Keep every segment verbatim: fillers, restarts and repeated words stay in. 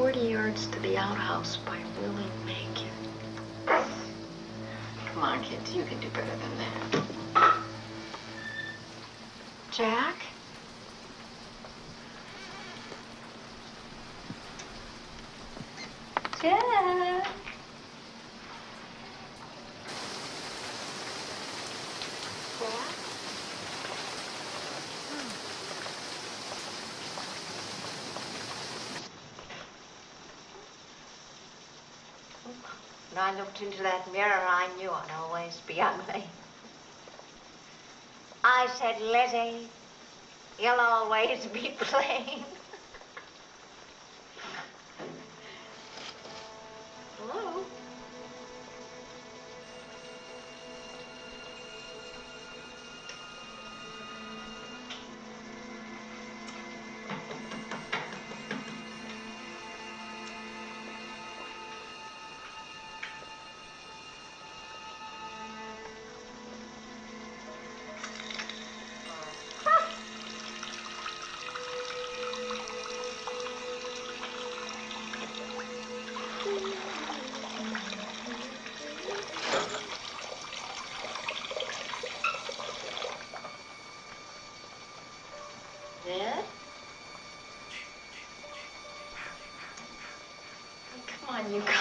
forty yards to the outhouse by Willie Macon. Come on, kids, you can do better than that. Jack? Jack? When I looked into that mirror, I knew I'd always be ugly. I said, Lizzie, you'll always be plain. Hello? Dad? Oh, come on, you guys.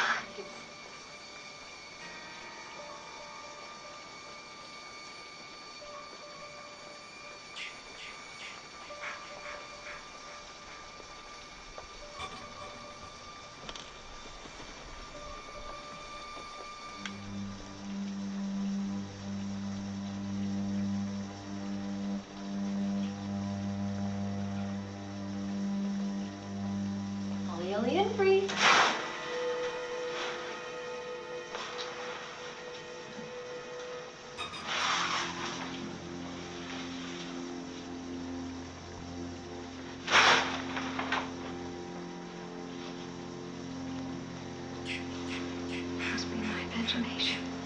Ollie and free. Must be my imagination.